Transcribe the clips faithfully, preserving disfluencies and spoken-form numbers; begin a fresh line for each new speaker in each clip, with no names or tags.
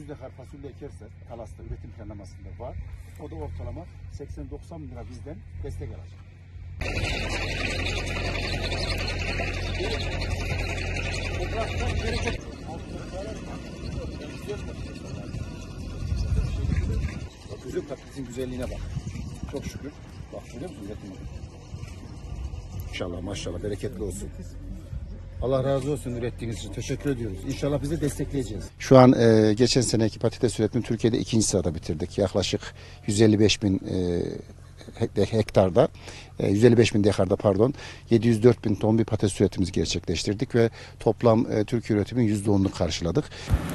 yüz dekar fasulye ekersek Talas'ta üretim planlamasında var. O da ortalama seksen doksan bin lira bizden destek alacak. Topraktan bereket. Bak üzüm tatlısının güzelliğine bak. Çok şükür. Bak görüyor musun üretimi? İnşallah maşallah bereketli olsun. Allah razı olsun ürettiğiniz için. Teşekkür ediyoruz. İnşallah bizi destekleyeceğiz. Şu an e, geçen seneki patates üretimi Türkiye'de ikinci sırada bitirdik. Yaklaşık yüz elli beş bin e, hektarda, e, yüz elli beş bin dekarda pardon, yedi yüz dört bin ton bir patates üretimimizi gerçekleştirdik ve toplam e, Türkiye üretiminin yüzde onunu karşıladık.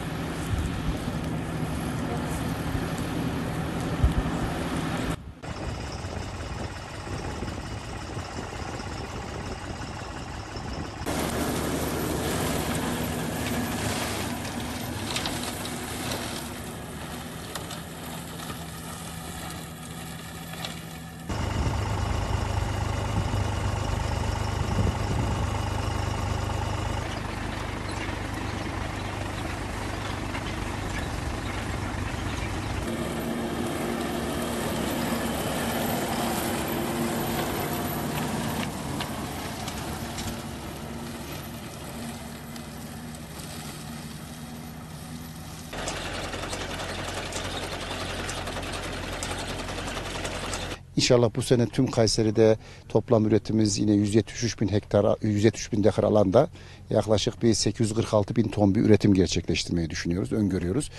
İnşallah bu sene tüm Kayseri'de toplam üretimimiz yine yüz yetmiş üç bin hektar, yüz yetmiş üç bin dekar alanda yaklaşık bir sekiz yüz kırk altı bin ton bir üretim gerçekleştirmeyi düşünüyoruz, öngörüyoruz.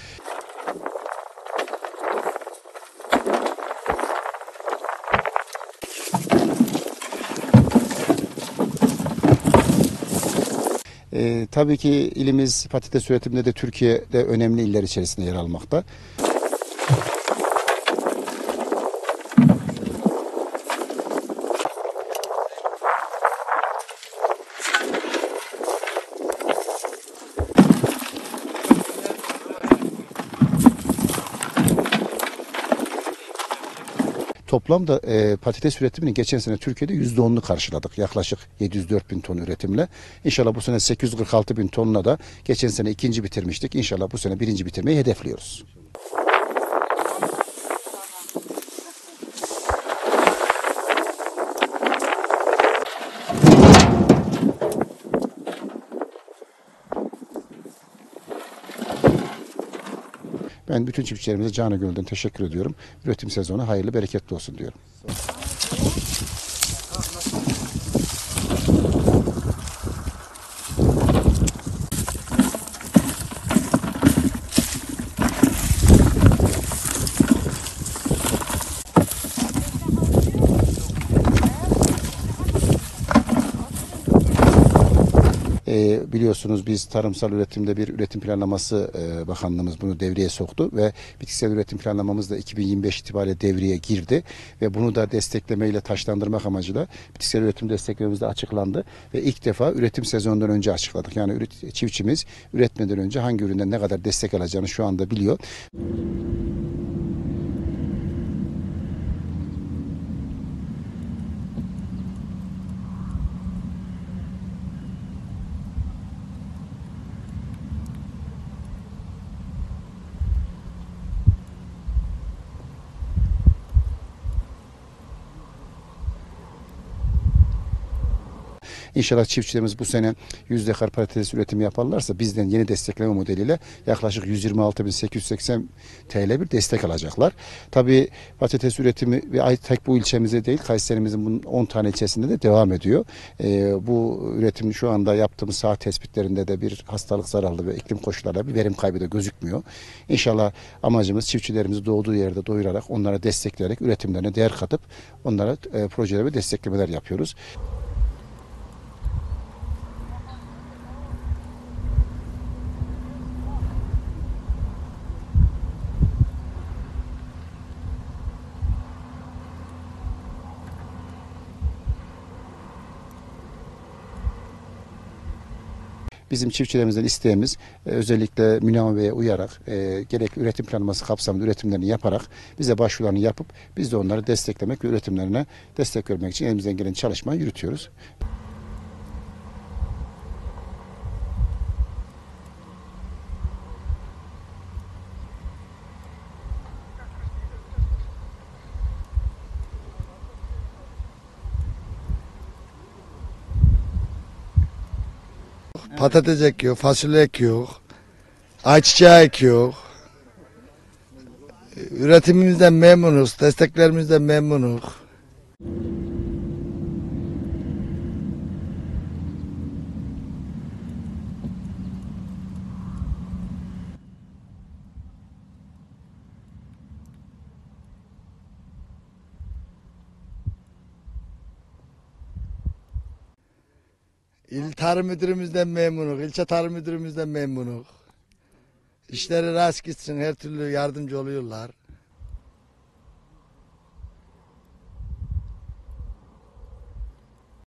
Ee, tabii ki ilimiz patates üretiminde de Türkiye'de önemli iller içerisinde yer almakta. Toplamda e, patates üretimini geçen sene Türkiye'de yüzde onunu karşıladık. Yaklaşık yedi yüz dört bin ton üretimle. İnşallah bu sene sekiz yüz kırk altı bin tonla da geçen sene ikinci bitirmiştik. İnşallah bu sene birinci bitirmeyi hedefliyoruz. Ben bütün çiftçilerimize canı gönülden teşekkür ediyorum. Üretim sezonu hayırlı, bereketli olsun diyorum. E, biliyorsunuz biz tarımsal üretimde bir üretim planlaması e, bakanlığımız bunu devreye soktu ve bitkisel üretim planlamamız da iki bin yirmi beş itibariyle devreye girdi ve bunu da desteklemeyle taşlandırmak amacıyla bitkisel üretim desteklememiz de açıklandı ve ilk defa üretim sezonundan önce açıkladık. Yani üret, çiftçimiz üretmeden önce hangi üründen ne kadar destek alacağını şu anda biliyor. İnşallah çiftçilerimiz bu sene yüz dekar patates üretimi yaparlarsa bizden yeni destekleme modeliyle yaklaşık yüz yirmi altı bin sekiz yüz seksen T L bir destek alacaklar. Tabii patates üretimi ve tek bu ilçemize değil Kayserimizin bunun on tane ilçesinde de devam ediyor. Ee, bu üretim şu anda yaptığımız saha tespitlerinde de bir hastalık zararlı ve iklim koşullarıyla bir verim kaybı da gözükmüyor. İnşallah amacımız çiftçilerimizi doğduğu yerde doyurarak onlara destekleyerek üretimlerine değer katıp onlara e, projeler ve desteklemeler yapıyoruz. Bizim çiftçilerimizden isteğimiz e, özellikle Münavver Bey'e uyarak e, gerekli üretim planlaması kapsamında üretimlerini yaparak bize başvurularını yapıp biz de onları desteklemek ve üretimlerine destek vermek için elimizden gelen çalışmayı yürütüyoruz.
patates ekiyor, fasulye ekiyor, ayçiçeği ekiyor. Üretimimizden memnunuz, desteklerimizden memnunuz. İl Tarım Müdürümüzden memnunuz, ilçe Tarım Müdürümüzden memnunuz. İşleri rast gitsin, her türlü yardımcı oluyorlar.